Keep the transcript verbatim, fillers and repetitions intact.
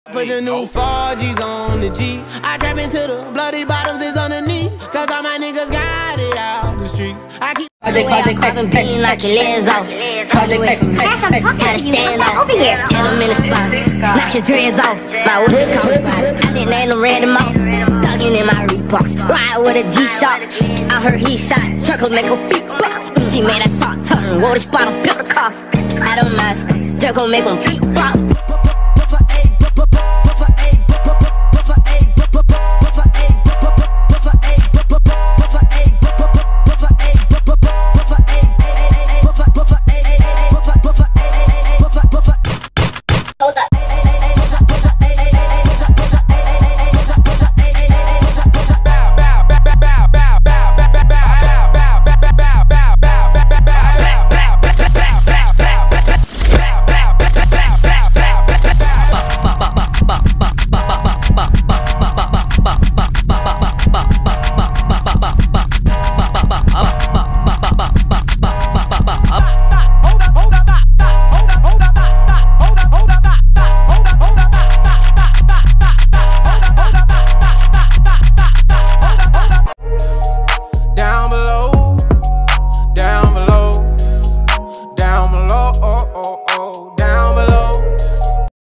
Put the new four G's on the G. I trap into the bloody bottoms is underneath. Cause all my niggas got it out the streets. I keep Project, project, project, bean, knock your legs off. Project, Cash, I'm talking to you. stand Come off. over here. And I'm in the spot. Knock your dreads off. Like what you call about it? I didn't name them random mouse. Dugging in my Reeboks. Ride with a G-Shock. I heard he shot. Truckles make a beatbox. He made that shot turn. Wore the spot on, built the car. I don't mask. Jerk gon' make him beatbox.